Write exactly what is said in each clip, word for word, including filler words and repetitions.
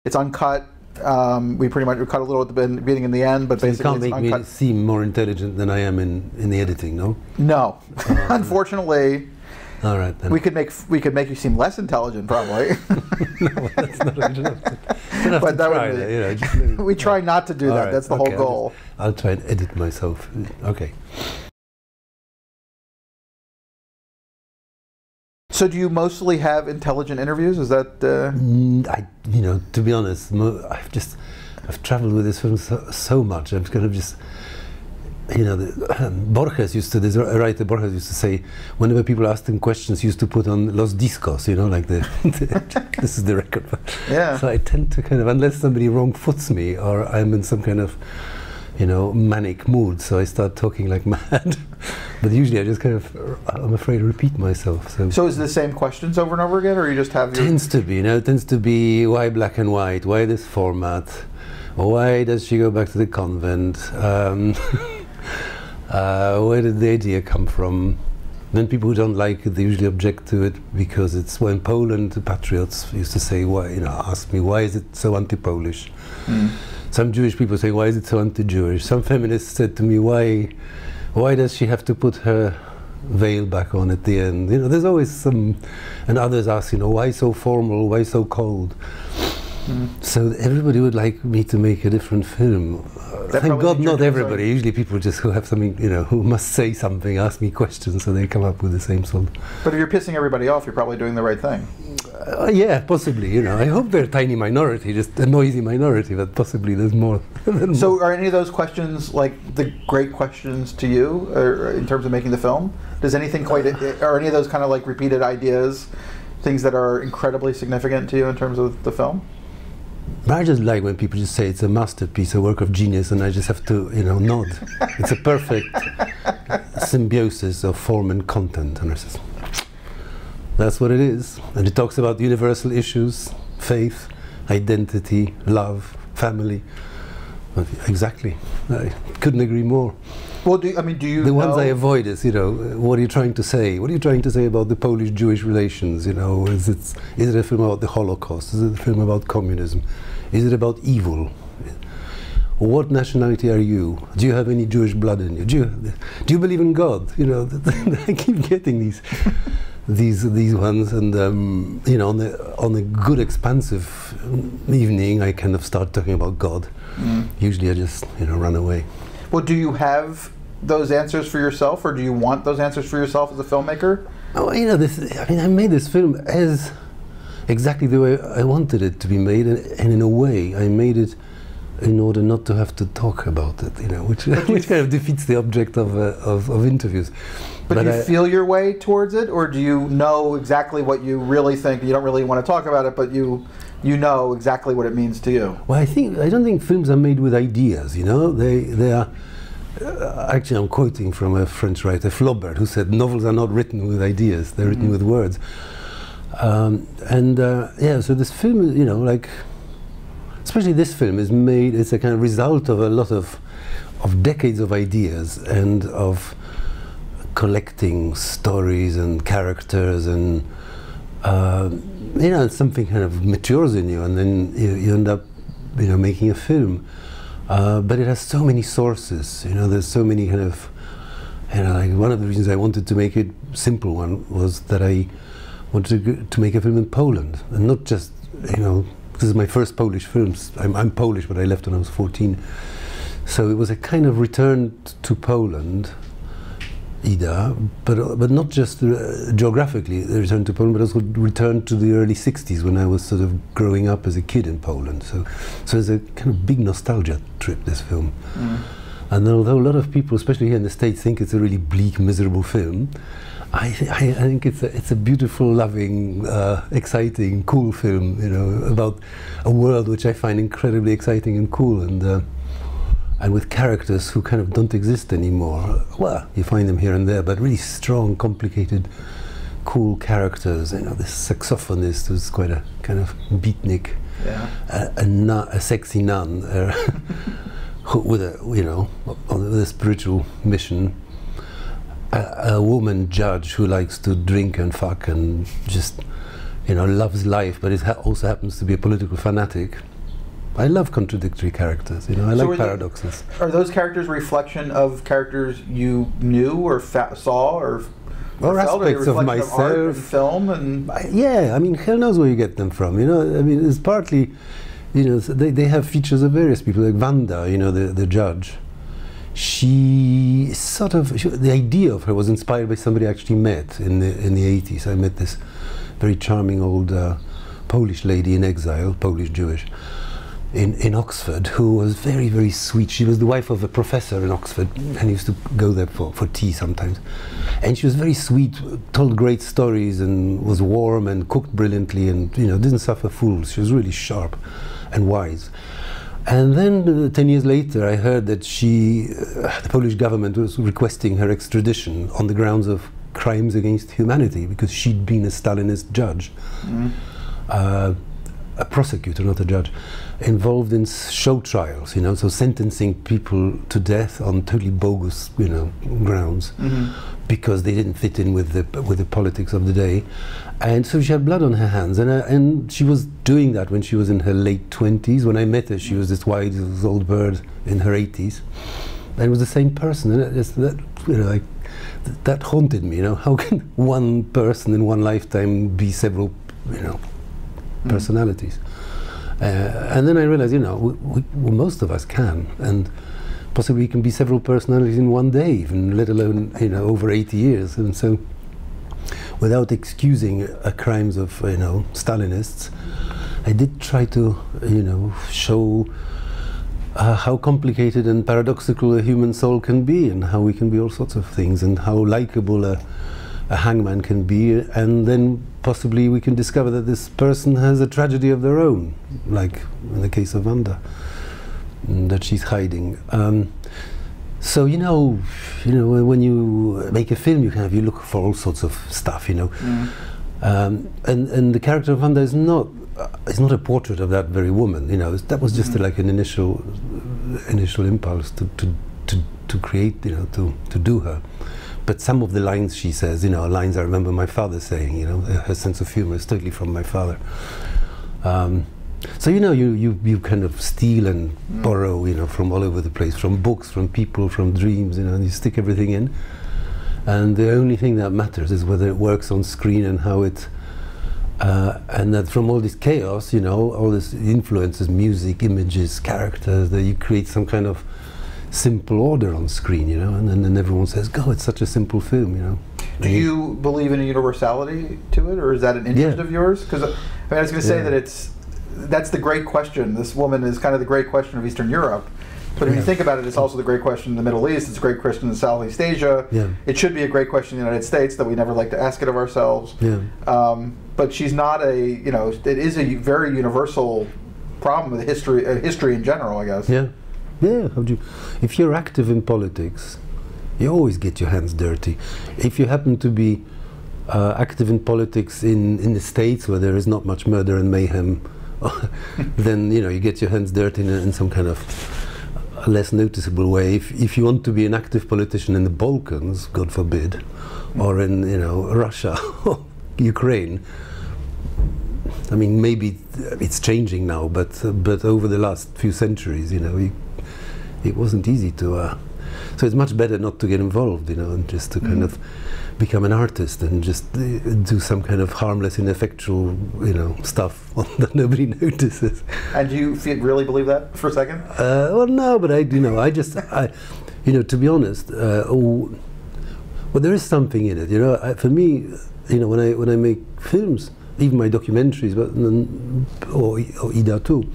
It's uncut. Um, we pretty much we cut a little at the beginning and the end, but so basically you can't it's make uncut. me seem more intelligent than I am in, in the editing, no? No, Oh, unfortunately. All right then. We could make we could make you seem less intelligent, probably. No, that's not enough. Enough But to that would try be- that, you know, just let me- We try not to do All that. right, That's the okay, whole goal. I'll, just, I'll try and edit myself. Okay. So, do you mostly have intelligent interviews? Is that? Uh... Mm, I, you know, to be honest, mo I've just I've travelled with this film so, so much. I'm kind of just, you know, the, um, Borges used to, there's a writer Borges used to say, whenever people asked him questions, he used to put on Los Discos, you know, like the, the this is the record. Yeah. So I tend to kind of, unless somebody wrong foots me or I'm in some kind of, you know, manic mood, so I start talking like mad. But usually I just kind of, I'm afraid, repeat myself. So, So is it the same questions over and over again, or you just have your... Tends to be, you know, it tends to be why black and white, why this format, why does she go back to the convent, um, uh, where did the idea come from? Then people who don't like it, they usually object to it because it's, well, in Poland, the patriots used to say, why, you know, ask me, why is it so anti-Polish? Mm. Some Jewish people say, why is it so anti-Jewish? Some feminists said to me, why, why does she have to put her veil back on at the end? You know, there's always some, and others ask, you know, why so formal, why so cold? Mm. So everybody would like me to make a different film. Uh, thank God not everybody. Concern. Usually people just who have something, you know, who must say something, ask me questions, so they come up with the same sort. But if you're pissing everybody off, you're probably doing the right thing. Uh, yeah, possibly, you know. I hope they're a tiny minority, just a noisy minority, but possibly there's more. So more. Are any of those questions like the great questions to you, or in terms of making the film? Does anything quite, are any of those kind of like repeated ideas, things that are incredibly significant to you in terms of the film? I just like when people just say it's a masterpiece, a work of genius, and I just have to, you know, nod. It's a perfect symbiosis of form and content, and I just, that's what it is. And it talks about universal issues, faith, identity, love, family. Exactly. I couldn't agree more. Well, do you, I mean, do you The know ones I avoid is, you know, what are you trying to say? What are you trying to say about the Polish-Jewish relations? You know, is it, is it a film about the Holocaust? Is it a film about communism? Is it about evil? What nationality are you? Do you have any Jewish blood in you? Do you, do you believe in God? You know, I keep getting these, these, these ones, and um, you know, on a, on a good, expansive evening, I kind of start talking about God. Mm. Usually, I just, you know, run away. Well, do you have those answers for yourself, or do you want those answers for yourself as a filmmaker? Oh, you know, this. I mean, I made this film as exactly the way I wanted it to be made, and, and in a way, I made it in order not to have to talk about it. You know, which which kind of defeats the object of uh, of, of interviews. But, but do you I, feel your way towards it, or do you know exactly what you really think? You don't really want to talk about it, but you. You know exactly what it means to you. Well, I think I don't think films are made with ideas. You know, they they are. Uh, actually, I'm quoting from a French writer, Flaubert, who said novels are not written with ideas; they're mm-hmm. written with words. Um, and uh, yeah, so this film, you know, like, especially this film, is made. It's a kind of result of a lot of of decades of ideas and of collecting stories and characters and. Uh, you know, something kind of matures in you, and then you, you end up, you know, making a film. Uh, but it has so many sources. You know, there's so many kind of, you know, like one of the reasons I wanted to make it simple one was that I wanted to, to make a film in Poland, and not just, you know, this is my first Polish film. I'm, I'm Polish, but I left when I was fourteen. So it was a kind of return to Poland. Ida, but uh, but not just uh, geographically return to Poland, but also return to the early sixties when I was sort of growing up as a kid in Poland. So, so it's a kind of big nostalgia trip, this film. Mm. And although a lot of people, especially here in the States, think it's a really bleak, miserable film, I, th I, I think it's a, it's a beautiful, loving, uh, exciting, cool film. You know, about a world which I find incredibly exciting and cool, and. Uh, And with characters who kind of don't exist anymore. Well, you find them here and there, but really strong, complicated, cool characters. You know, this saxophonist who's quite a kind of beatnik, yeah. a, a, nun, a sexy nun, uh, who, with a, you know, with a spiritual mission. A, a woman judge who likes to drink and fuck and just, you know, loves life, but it ha also happens to be a political fanatic. I love contradictory characters. You know, I So like are paradoxes. The, are those characters a reflection of characters you knew or fa saw or, or, or felt, aspects or of myself? Of art and myself? film and I, yeah, I mean, hell knows where you get them from. You know, I mean, it's partly, you know, they they have features of various people, like Wanda, you know, the the judge. She sort of she, the idea of her was inspired by somebody I actually met in the in the eighties. I met this very charming old uh, Polish lady in exile, Polish Jewish, in in Oxford, who was very very sweet. She was the wife of a professor in Oxford, and used to go there for for tea sometimes. And she was very sweet, told great stories, and was warm and cooked brilliantly, and you know didn't suffer fools. She was really sharp and wise. And then, uh, ten years later, I heard that she, uh, the Polish government was requesting her extradition on the grounds of crimes against humanity, because she'd been a Stalinist judge, mm. uh, a prosecutor, not a judge, involved in show trials, you know, so sentencing people to death on totally bogus, you know, grounds, mm-hmm. because they didn't fit in with the with the politics of the day. And so she had blood on her hands, and uh, and she was doing that when she was in her late twenties. When I met her, she was this wise old bird in her eighties, and it was the same person. And it's that, you know, like th that haunted me. You know, how can one person in one lifetime be several, you know, mm. personalities? Uh, and then I realized, you know, we, we, well, most of us can, and possibly we can be several personalities in one day, even, let alone, you know, over eighty years. And so, without excusing uh, crimes of, you know, Stalinists, I did try to, you know, show uh, how complicated and paradoxical a human soul can be, and how we can be all sorts of things, and how likable a, a hangman can be, and then possibly we can discover that this person has a tragedy of their own, like in the case of Wanda, that she's hiding. Um, so you know, you know, when you make a film, you have you look for all sorts of stuff, you know, mm. um, and and the character of Wanda is not uh, is not a portrait of that very woman. You know, that was just mm. a, like an initial uh, initial impulse to to to to create, you know, to to do her. But some of the lines she says, you know, lines I remember my father saying, you know, her sense of humor is totally from my father. Um, so, you know, you, you, you kind of steal and mm. borrow, you know, from all over the place, from books, from people, from dreams, you know, and you stick everything in. And the only thing that matters is whether it works on screen and how it, uh, and that from all this chaos, you know, all this influences, music, images, characters, that you create some kind of simple order on screen, you know, and, and then everyone says, "Go, it's such a simple film," you know. Do you believe in a universality to it, or is that an interest yeah. of yours? Because I, mean, I was going to say yeah. that it's that's the great question. This woman is kind of the great question of Eastern Europe. But if yeah. you think about it, it's also the great question in the Middle East. It's a great question in Southeast Asia. Yeah. It should be a great question in the United States that we never like to ask it of ourselves. Yeah. Um, but she's not a, you know, it is a very universal problem with history, uh, history in general, I guess. Yeah. Yeah, how do you, if you're active in politics, you always get your hands dirty. If you happen to be uh, active in politics in, in the States where there is not much murder and mayhem, then, you know, you get your hands dirty in, in some kind of less noticeable way. If, if you want to be an active politician in the Balkans, God forbid, mm. or in, you know, Russia or Ukraine, I mean, maybe it's changing now, but uh, but over the last few centuries, you know, you, it wasn't easy to. Uh, so it's much better not to get involved, you know, and just to mm. kind of become an artist and just uh, do some kind of harmless, ineffectual, you know, stuff that nobody notices. And do you feel, really believe that for a second? Uh, well, no, but I, you know, I just, I, you know, to be honest, uh, oh, well, there is something in it, you know. I, for me, you know, when I when I make films, even my documentaries, but or, or Ida too,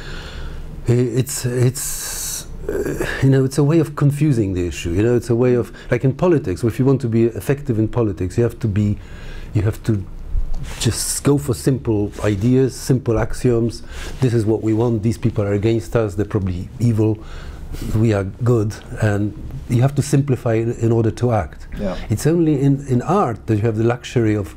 it's it's uh, you know, it's a way of confusing the issue. You know, it's a way of, like in politics, if you want to be effective in politics, you have to be, you have to just go for simple ideas, simple axioms. This is what we want. These people are against us. They're probably evil. We are good, and you have to simplify it in order to act. Yeah. It's only in in art that you have the luxury of.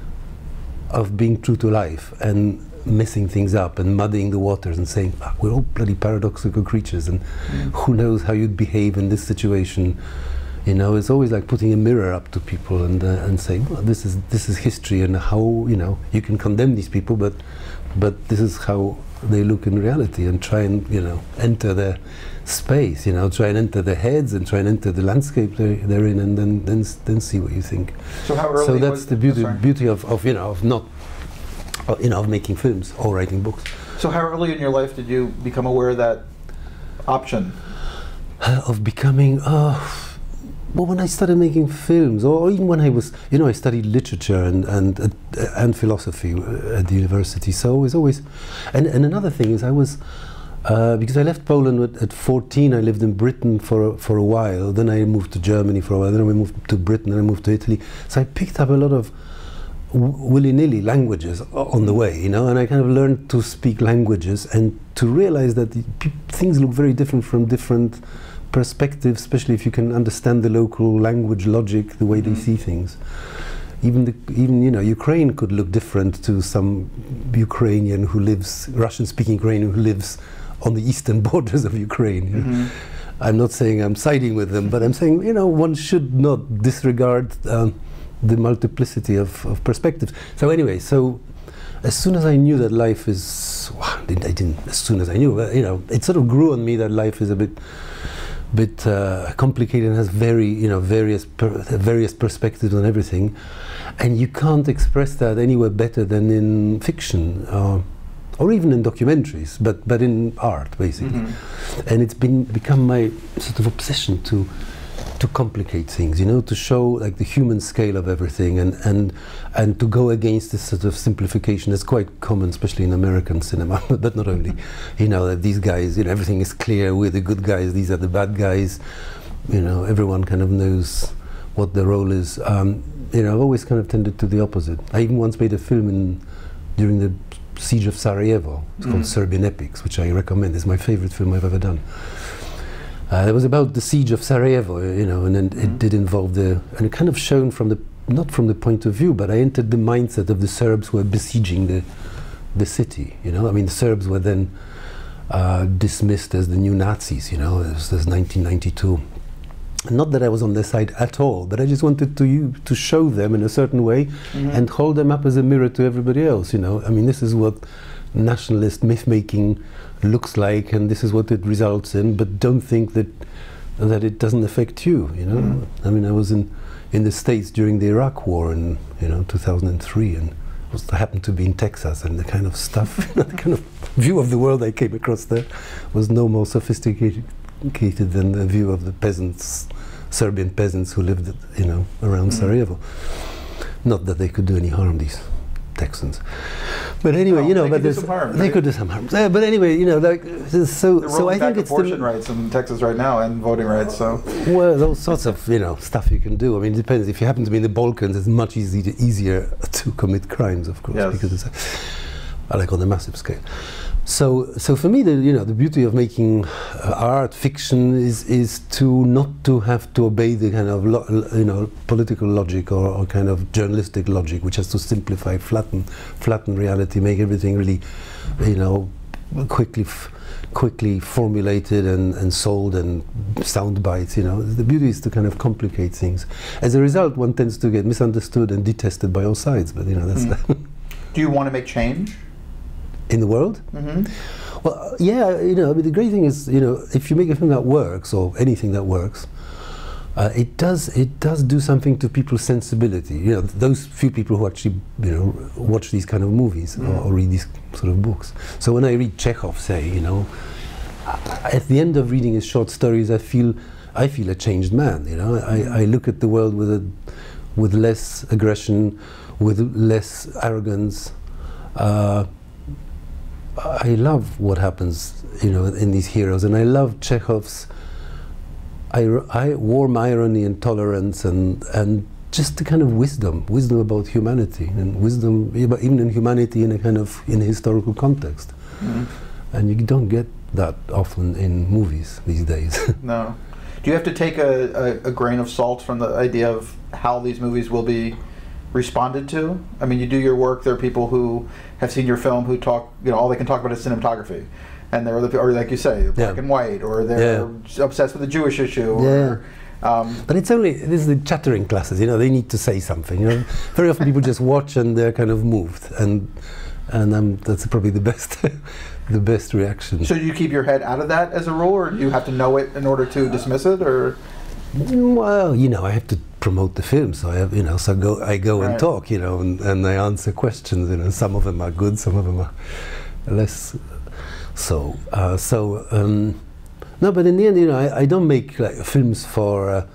of being true to life and messing things up and muddying the waters and saying, ah, we're all bloody paradoxical creatures, and mm. who knows how you'd behave in this situation, You know, it's always like putting a mirror up to people and uh, and saying, well, this is this is history, and how, you know, you can condemn these people, but but this is how they look in reality, and try and, you know, enter their space, you know, try and enter their heads and try and enter the landscape they're, they're in, and then then then see what you think. So how early? So that's was the beauty oh, beauty of, of you know of not uh, you know of making films or writing books. So how early in your life did you become aware of that option? Uh, of becoming. Uh, Well, when I started making films, or even when I was, you know, I studied literature and and uh, and philosophy at the university. So it was always, and and another thing is I was, uh, because I left Poland at, at fourteen. I lived in Britain for for a while. Then I moved to Germany for a while. Then I moved to Britain. Then I moved to Italy. So I picked up a lot of willy-nilly languages on the way, you know, and I kind of learned to speak languages and to realize that the things look very different from different perspective, especially if you can understand the local language logic, the way mm-hmm. they see things. Even the, even you know, Ukraine could look different to some Ukrainian who lives, Russian-speaking Ukrainian who lives on the eastern borders of Ukraine. You know? Mm-hmm. I'm not saying I'm siding with them, but I'm saying, you know, one should not disregard um, the multiplicity of, of perspectives. So anyway, so as soon as I knew that life is, well, I didn't, I didn't as soon as I knew, but, you know, it sort of grew on me that life is a bit bit uh, complicated and has very, you know, various per various perspectives on everything, and you can't express that anywhere better than in fiction, uh, or even in documentaries, but but in art, basically. Mm-hmm. And it's been become my sort of obsession to to complicate things, you know, to show like the human scale of everything, and and and to go against this sort of simplification that's quite common, especially in American cinema, but not only. You know, that these guys, you know, everything is clear. We're the good guys. These are the bad guys. You know, everyone kind of knows what their role is. Um, you know, I've always kind of tended to the opposite. I even once made a film in during the siege of Sarajevo. It's mm. called Serbian Epics, which I recommend. It's my favorite film I've ever done. Uh, it was about the siege of Sarajevo, you know, and, and mm-hmm. it did involve the, and it kind of shown from the, not from the point of view, but I entered the mindset of the Serbs who were besieging the, the city, you know. I mean, the Serbs were then uh, dismissed as the new Nazis, you know, as, as nineteen ninety-two. Not that I was on their side at all, but I just wanted to you to show them in a certain way mm-hmm. and hold them up as a mirror to everybody else, you know. I mean, this is what nationalist myth-making looks like, and this is what it results in, but don't think that that it doesn't affect you, you know. Mm. I mean, I was in in the States during the Iraq War in, you know, two thousand three, and was, I happened to be in Texas, and the kind of stuff, the kind of view of the world I came across there was no more sophisticated than the view of the peasants, Serbian peasants who lived, you know, around mm. Sarajevo. Not that they could do any harm, these Texans, but anyway, no, you know, but there's harm, they right? could do some harm. Yeah, but anyway, you know, like so. So I think it's abortion rights in Texas right now and voting rights. So well, all sorts of, you know, stuff you can do. I mean, it depends. If you happen to be in the Balkans, it's much easy to, easier to commit crimes, of course, yes. because it's a, like on a massive scale. So, so for me, the you know the beauty of making uh, art fiction is is to not to have to obey the kind of lo you know political logic or, or kind of journalistic logic, which has to simplify, flatten, flatten reality, make everything really, you know, quickly, f quickly formulated and and sold and sound bites. You know, the beauty is to kind of complicate things. As a result, one tends to get misunderstood and detested by all sides. But you know, that's. Mm. Do you want to make change in the world? Mm-hmm. Well, yeah, you know, I mean, the great thing is, you know, if you make a film that works, or anything that works, uh, it does it does do something to people's sensibility. You know, th those few people who actually, you know, watch these kind of movies mm. or, or read these sort of books. So when I read Chekhov, say, you know, at the end of reading his short stories, I feel I feel a changed man. You know, mm. I, I look at the world with a with less aggression, with less arrogance. Uh, I love what happens, you know, in these heroes, and I love Chekhov's I, I, warm irony and tolerance, and and just the kind of wisdom, wisdom about humanity, and wisdom even in humanity in a kind of in a historical context. Mm. And you don't get that often in movies these days. No. Do you have to take a, a, a grain of salt from the idea of how these movies will be responded to? I mean, you do your work, there are people who have seen your film who talk, you know, all they can talk about is cinematography. And they're, or like you say, black yeah. and white, or they're yeah. obsessed with the Jewish issue. Or, yeah. Um, but it's only, this is the chattering classes, you know, they need to say something. You know? Very often people just watch and they're kind of moved, and and um, that's probably the best the best reaction. So do you keep your head out of that as a rule, or do you have to know it in order to dismiss it, or? Well, you know, I have to promote the film, so I have, you know, so go, I go right. and talk, you know, and, and I answer questions, you know, some of them are good, some of them are less so. Uh, so, um, no, but in the end, you know, I, I don't make like films for, uh,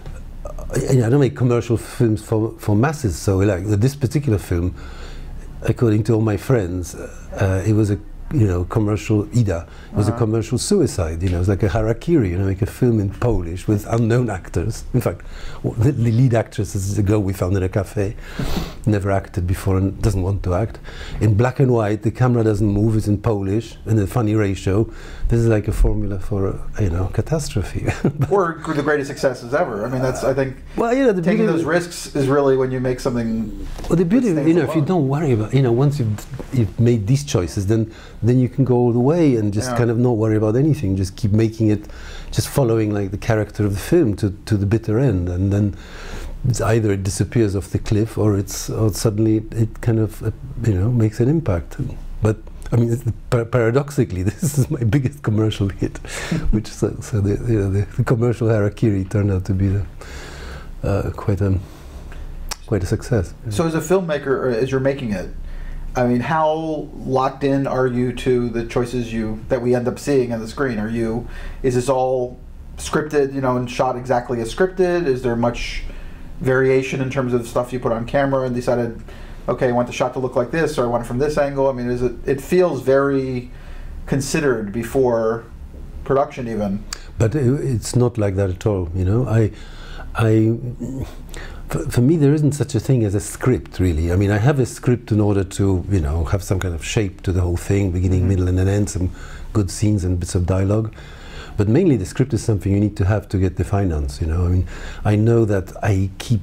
you know, I don't make commercial films for, for masses, so like this particular film, according to all my friends, uh, it was a, you know, commercial Ida. It was uh-huh. a commercial suicide, you know, it was like a harakiri, you know, make a film in Polish with unknown actors. In fact, the, the lead actress is a girl we found in a cafe, never acted before and doesn't want to act. In black and white, the camera doesn't move, it's in Polish, and a funny ratio. This is like a formula for, a, you know, catastrophe. Or the greatest successes ever. I mean, that's, I think, well, you know, the taking those risks is really when you make something. Well, the beauty, you know, if you don't worry about, you know, once you've, you've made these choices, then then you can go all the way and just yeah. kind of not worry about anything. Just keep making it, just following like the character of the film to, to the bitter end, and then it's either it disappears off the cliff or it's or suddenly it kind of uh, you know makes an impact. But I mean, it's, par paradoxically, this is my biggest commercial hit, which so, so the, you know, the, the commercial harakiri turned out to be the, uh, quite a quite a success. So as a filmmaker, or as you're making it, I mean, how locked in are you to the choices you that we end up seeing on the screen? Are you, is this all scripted, you know, and shot exactly as scripted? Is there much variation in terms of stuff you put on camera and decided, okay, I want the shot to look like this, or I want it from this angle? I mean, is it? It feels very considered before production, even. But it's not like that at all. You know, I, I. For, for me, there isn't such a thing as a script, really. I mean, I have a script in order to, you know, have some kind of shape to the whole thing, beginning, mm-hmm. middle, and an end, some good scenes and bits of dialogue. But mainly, the script is something you need to have to get the finance. You know, I mean, I know that I keep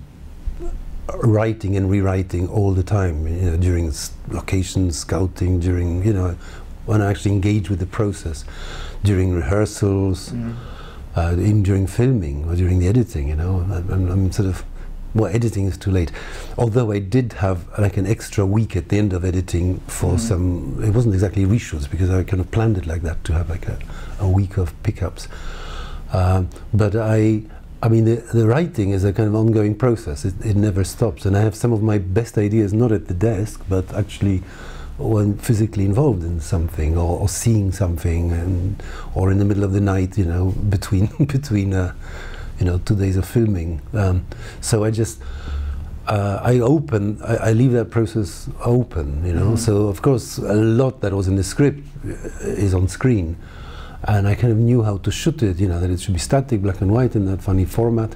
writing and rewriting all the time. You know, during location scouting, during, you know, when I actually engage with the process, during rehearsals, mm-hmm. uh, in during filming or during the editing. You know, I'm, I'm sort of. Well, editing is too late. Although I did have like an extra week at the end of editing for mm-hmm. some, it wasn't exactly reshoots because I kind of planned it like that to have like a, a week of pickups. Um, but I, I mean, the, the writing is a kind of ongoing process. It, it never stops. And I have some of my best ideas not at the desk, but actually when physically involved in something or, or seeing something, and or in the middle of the night, you know, between, between uh, you know, two days of filming. Um, so I just, uh, I open, I, I leave that process open, you know. Mm-hmm. So of course, a lot that was in the script is on screen, and I kind of knew how to shoot it, you know, that it should be static, black and white in that funny format,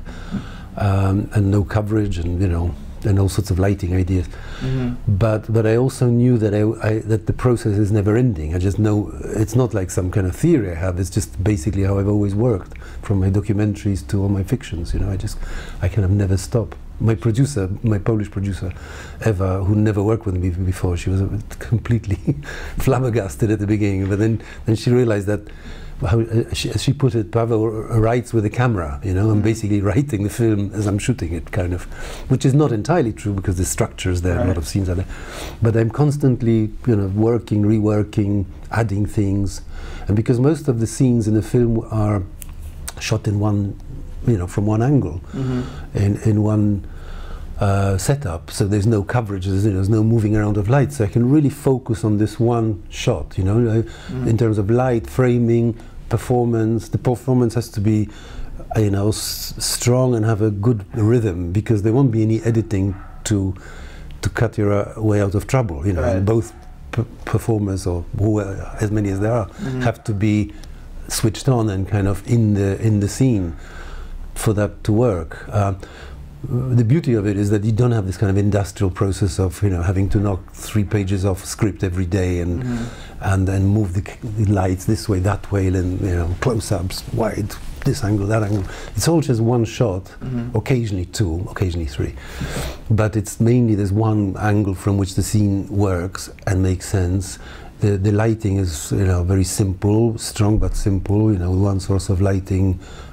um, and no coverage, and you know, and all sorts of lighting ideas. Mm-hmm. But but I also knew that I, I that the process is never ending. I just know it's not like some kind of theory I have. It's just basically how I've always worked, from my documentaries to all my fictions. You know, I just I kind of never stop. My producer, my Polish producer, Eva, who never worked with me before, she was completely flabbergasted at the beginning. But then then she realized that. How, uh, she, as she put it, Paweł writes with the camera, you know, I'm basically writing the film as I'm shooting it, kind of, which is not entirely true because the structure is there, right. A lot of scenes are there, but I'm constantly, you know, working, reworking, adding things, and because most of the scenes in the film are shot in one, you know, from one angle, mm-hmm. in, in one uh, setup, so there's no coverage, there's, you know, there's no moving around of light, so I can really focus on this one shot, you know, mm-hmm. in terms of light, framing, performance. The performance has to be, uh, you know, s strong and have a good rhythm, because there won't be any editing to to cut your uh, way out of trouble, you know. Right. Both p performers, or who, uh, as many as there are, mm-hmm. have to be switched on and kind of in the in the scene for that to work. Uh, The beauty of it is that you don't have this kind of industrial process of, you know, having to knock three pages off script every day and mm-hmm. and then move the, the lights this way, that way, and, you know, close-ups, wide, this angle, that angle. It's all just one shot, mm-hmm. occasionally two, occasionally three. But it's mainly there's one angle from which the scene works and makes sense. The, the lighting is, you know, very simple, strong but simple, you know, one source of lighting,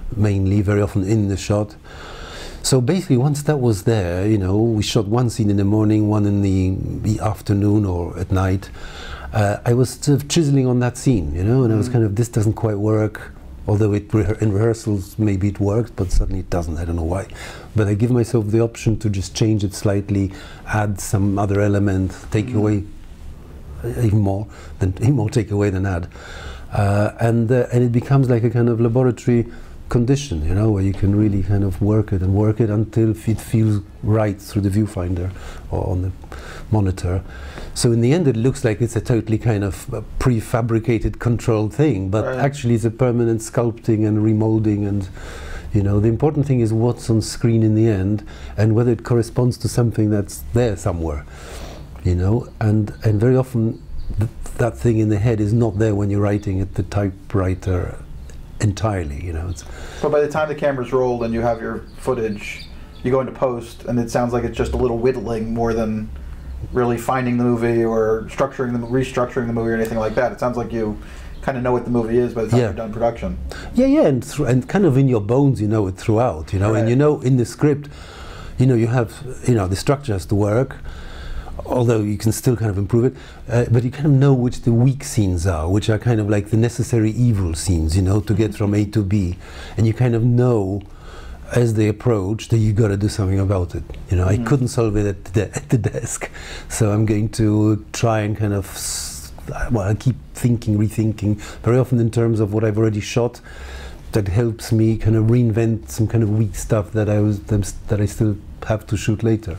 mainly, very often in the shot. So basically, once that was there, you know, we shot one scene in the morning, one in the, the afternoon or at night. Uh, I was sort of chiseling on that scene, you know, and mm. I was kind of, this doesn't quite work. Although it rehe in rehearsals maybe it worked, but suddenly it doesn't. I don't know why. But I give myself the option to just change it slightly, add some other element, take mm. away even more than even more take away than add, uh, and uh, and it becomes like a kind of laboratory condition, you know, where you can really kind of work it and work it until it feels right through the viewfinder or on the monitor. So in the end it looks like it's a totally kind of uh, prefabricated controlled thing, but right. actually it's a permanent sculpting and remolding, and you know, the important thing is what's on screen in the end and whether it corresponds to something that's there somewhere, you know, and and very often th that thing in the head is not there when you're writing at the typewriter entirely, you know. It's so by the time the camera's rolled and you have your footage, you go into post and it sounds like it's just a little whittling more than really finding the movie or structuring the restructuring the movie or anything like that. It sounds like you kind of know what the movie is by the time yeah. you're done production. Yeah, yeah, and, and kind of in your bones you know it throughout, you know, right. and you know in the script, you know, you have, you know, the structure has to work, although you can still kind of improve it, uh, but you kind of know which the weak scenes are, which are kind of like the necessary evil scenes, you know, to get from A to B, and you kind of know as they approach that you got to do something about it. You know, mm-hmm. I couldn't solve it at the, at the desk, so I'm going to try and kind of, s well, I keep thinking, rethinking, very often in terms of what I've already shot. That helps me kind of reinvent some kind of weak stuff that I was that I still have to shoot later.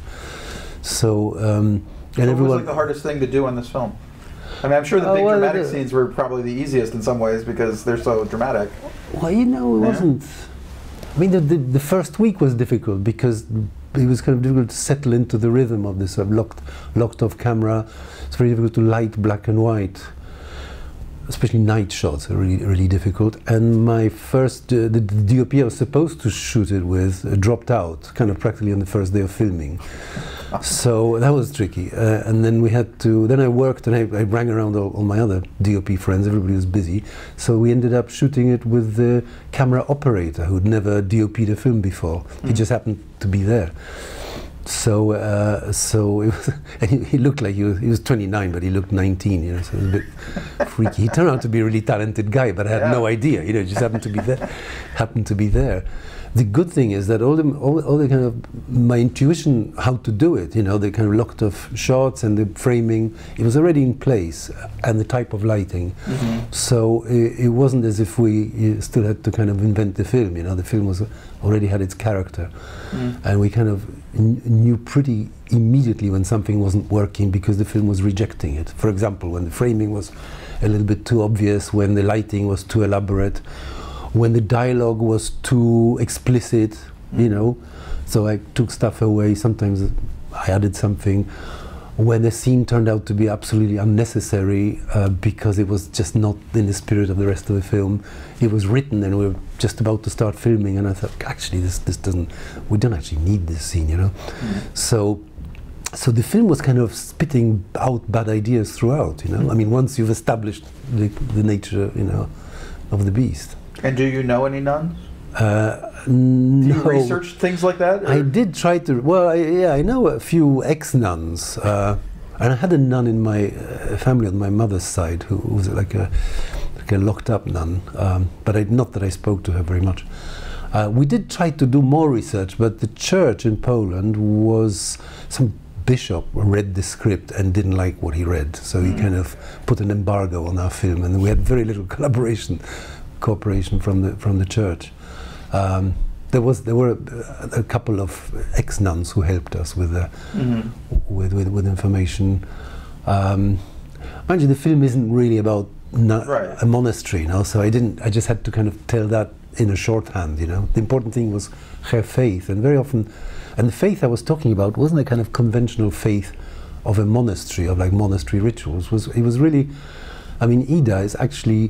So, um, and what everyone. was like the hardest thing to do on this film? I mean, I'm sure the oh, big well, dramatic uh, scenes were probably the easiest in some ways because they're so dramatic. Well, you know, it yeah. wasn't. I mean, the, the the first week was difficult because it was kind of difficult to settle into the rhythm of this uh, locked locked off camera. It's very difficult to light black and white. Especially night shots are really, really difficult. And my first, uh, the, the D O P I was supposed to shoot it with uh, dropped out, kind of practically on the first day of filming. So that was tricky. Uh, and then we had to, then I worked and I, I rang around all, all my other D O P friends, everybody was busy. So we ended up shooting it with the camera operator who'd never D O P'd a film before. Mm. He just happened to be there. So, uh, so it was, and he, he looked like he was, he was twenty-nine, but he looked nineteen, you know, so it was a bit freaky. He turned out to be a really talented guy, but I had yeah. no idea, you know, just happened to be there, happened to be there. The good thing is that all the, all, all the kind of, my intuition how to do it, you know, the kind of locked off shots and the framing, it was already in place, and the type of lighting. Mm-hmm. So it, it wasn't as if we still had to kind of invent the film, you know, the film was already had its character. Mm. And we kind of knew pretty immediately when something wasn't working because the film was rejecting it. For example, when the framing was a little bit too obvious, when the lighting was too elaborate, when the dialogue was too explicit, mm. you know, so I took stuff away. Sometimes I added something. When the scene turned out to be absolutely unnecessary uh, because it was just not in the spirit of the rest of the film. It was written and we were just about to start filming, and I thought, actually, this this doesn't. We don't actually need this scene, you know. Mm. So. So the film was kind of spitting out bad ideas throughout, you know. Mm. I mean, once you've established the, the nature, you know, of the beast. And do you know any nuns? Uh, do no. you research things like that? Or? I did try to. Well, I, yeah, I know a few ex-nuns, uh, and I had a nun in my uh, family on my mother's side who was like a, like a locked-up nun. Um, but I, not that I spoke to her very much. Uh, we did try to do more research, but the church in Poland was some. Bishop read the script and didn't like what he read, so mm. he kind of put an embargo on our film, and we had very little collaboration, cooperation from the from the church. Um, there was there were a, a couple of ex-nuns who helped us with uh, mm-hmm. with, with with information. Um, mind you, the film isn't really about right. a monastery, you know, so I didn't. I just had to kind of tell that in a shorthand, you know. The important thing was her faith, and very often. And the faith I was talking about wasn't a kind of conventional faith of a monastery, of like monastery rituals. Was it was really, I mean, Ida is actually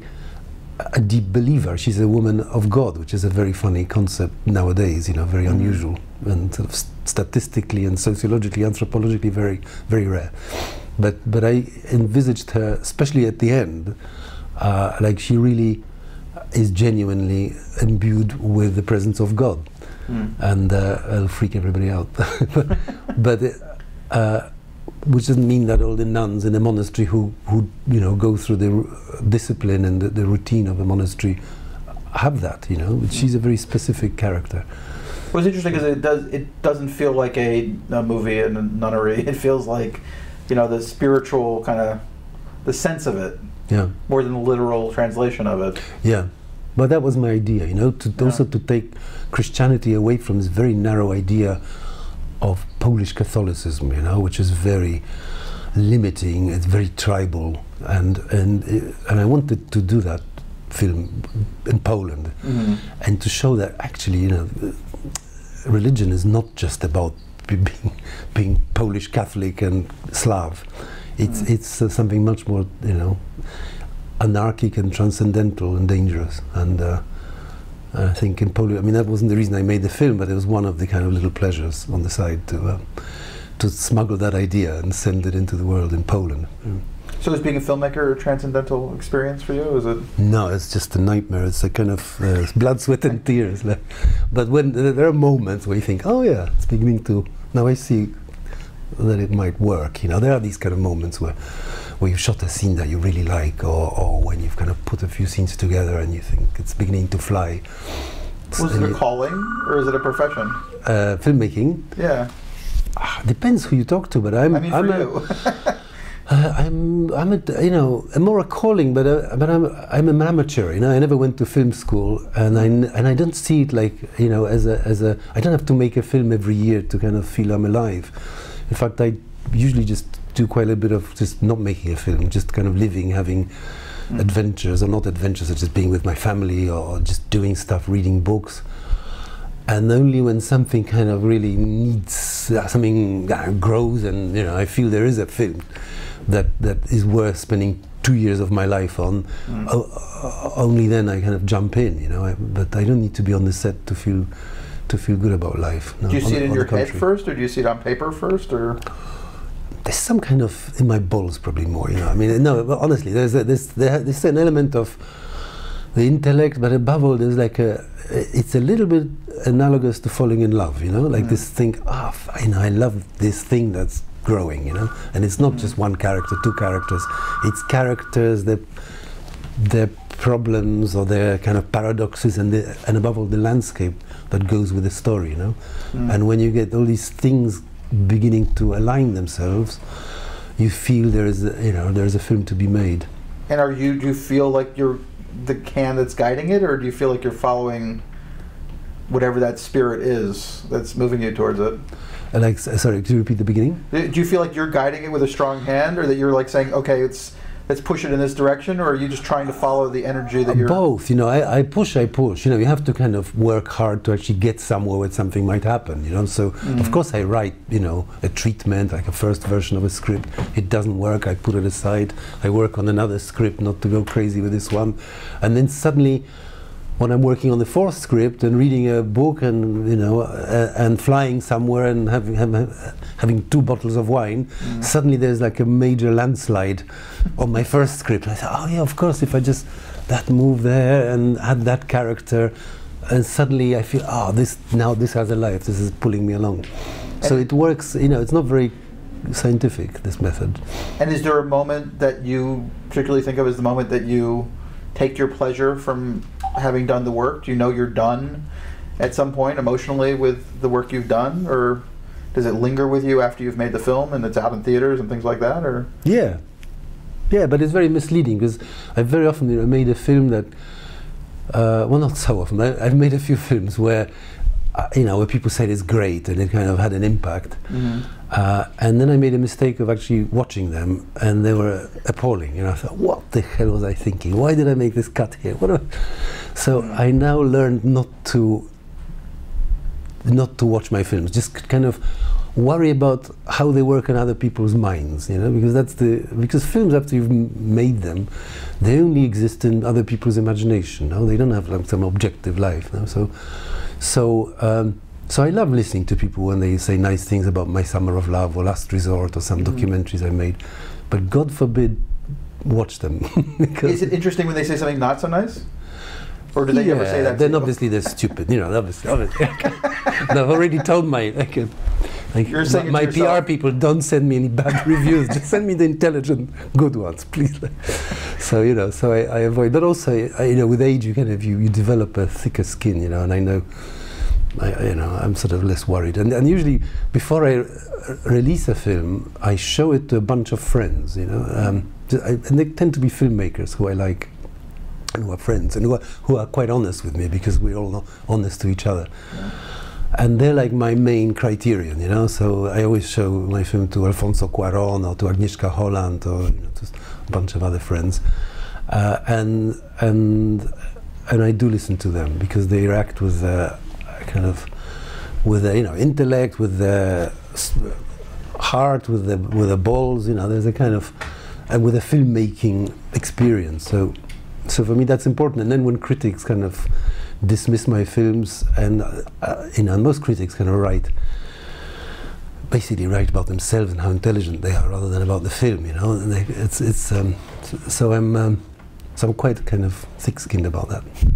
a deep believer. She's a woman of God, which is a very funny concept nowadays, you know, very mm-hmm. unusual and sort of statistically and sociologically, anthropologically very, very rare. But but I envisaged her, especially at the end, uh, like she really is genuinely imbued with the presence of God, mm. and uh, it'll freak everybody out. but but uh, which doesn't mean that all the nuns in a monastery who who you know go through the r discipline and the, the routine of a monastery have that. You know, mm. she's a very specific character. Well, it's interesting because it does it doesn't feel like a, a movie in a nunnery. It feels like, you know, the spiritual kind of the sense of it. Yeah. More than the literal translation of it. Yeah. But that was my idea, you know, to yeah. also to take Christianity away from this very narrow idea of Polish Catholicism, you know, which is very limiting, it's very tribal, and and and I wanted to do that film in Poland, mm-hmm. and to show that actually, you know, religion is not just about being being Polish Catholic and Slav. It's mm. it's uh, something much more, you know, anarchic and transcendental and dangerous. And uh, I think in Poland, I mean, that wasn't the reason I made the film, but it was one of the kind of little pleasures on the side to uh, to smuggle that idea and send it into the world in Poland. Mm. So is being a filmmaker a transcendental experience for you? Is it? No, it's just a nightmare. It's a kind of uh, blood, sweat and tears. But when uh, there are moments where you think, oh yeah, it's beginning to, now I see that it might work. You know, there are these kind of moments where where you've shot a scene that you really like, or, or when you've kind of put a few scenes together and you think it's beginning to fly. Was it a calling or is it a profession? Uh, filmmaking? Yeah. Uh, depends who you talk to, but I'm. I mean, I'm for a, you. uh, I'm. I'm a. You know, a more a calling, but uh, but I'm. I'm an amateur. You know, I never went to film school, and I n and I don't see it like, you know, as a as a. I don't have to make a film every year to kind of feel I'm alive. In fact, I usually just do quite a bit of just not making a film, just kind of living, having mm. adventures, or not adventures, such as being with my family, or just doing stuff, reading books. And only when something kind of really needs, uh, something uh, grows, and, you know, I feel there is a film that, that is worth spending two years of my life on, mm. uh, only then I kind of jump in, you know. I, but I don't need to be on the set to feel to feel good about life. No, do you see it in your head first, or do you see it on paper first, or? There's some kind of in my balls, probably more. You know, I mean, no, but honestly, there's a, there's there's an element of the intellect, but above all, there's like a. It's a little bit analogous to falling in love. You know, like mm. this thing. Ah, oh, you know, I love this thing that's growing. You know, and it's not mm. just one character, two characters. It's characters that their problems or their kind of paradoxes, and the, and above all, the landscape that goes with the story. You know, mm. and when you get all these things beginning to align themselves, you feel there is, a, you know, there is a film to be made. And are you? Do you feel like you're the hand that's guiding it, or do you feel like you're following whatever that spirit is that's moving you towards it? Uh, like, uh, sorry, could you repeat the beginning? Do you feel like you're guiding it with a strong hand, or that you're like saying, okay, it's let's push it in this direction, or are you just trying to follow the energy that uh, you're... Both, you know, I, I push, I push. You know, you have to kind of work hard to actually get somewhere where something might happen, you know. So, mm-hmm. of course, I write, you know, a treatment, like a first version of a script. It doesn't work, I put it aside. I work on another script, not to go crazy with this one. And then suddenly, when I'm working on the fourth script and reading a book and, you know, uh, and flying somewhere and having, have, having two bottles of wine, mm. suddenly there's like a major landslide on my first script. I thought, oh yeah, of course, if I just, that move there and add that character, and suddenly I feel, oh, this, now this has a life, this is pulling me along. And so it works, you know, it's not very scientific, this method. And is there a moment that you particularly think of as the moment that you take your pleasure from having done the work? Do you know you're done at some point emotionally with the work you've done, or does it linger with you after you've made the film and it's out in theaters and things like that? Or yeah, yeah, but it's very misleading, because I very often, you know, made a film that, uh, well, not so often. I, I've made a few films where, uh, you know, where people said it's great and it kind of had an impact, mm-hmm. uh, and then I made a mistake of actually watching them, and they were appalling. You know, I thought, what the hell was I thinking? Why did I make this cut here? What? So mm. I now learned not to not to watch my films, just kind of worry about how they work in other people's minds, you know, because that's the because films, after you've m made them, they only exist in other people's imagination. No? They don't have like some objective life. No? So, so, um, so I love listening to people when they say nice things about My Summer of Love or Last Resort or some mm-hmm. documentaries I made, but God forbid watch them. Is it interesting when they say something not so nice? Or do they yeah, ever say that? Then to obviously they're stupid. You know, obviously. obviously. And I've already told my like, uh, like You're saying my, it my to P R yourself. people, don't send me any bad reviews. Just send me the intelligent, good ones, please. So you know, so I, I avoid. But also, I, you know, with age, you kind of you, you develop a thicker skin. You know, and I know, I, you know, I'm sort of less worried. And, and usually, before I r release a film, I show it to a bunch of friends. You know, um, I, and they tend to be filmmakers who I like, and who are friends, and who are, who are quite honest with me, because we're all honest to each other. Yeah. And they're like my main criterion, you know. So I always show my film to Alfonso Cuarón or to Agnieszka Holland or, you know, to a bunch of other friends, uh, and and and I do listen to them, because they react with a kind of with the, you know, intellect, with the heart, with the with the balls, you know. There's a kind of and with a filmmaking experience. So. So for me that's important. And then when critics kind of dismiss my films, and uh, you know, most critics kind of write, basically write about themselves and how intelligent they are, rather than about the film, you know. And they, it's it's um, so I'm um, so I'm quite kind of thick-skinned about that.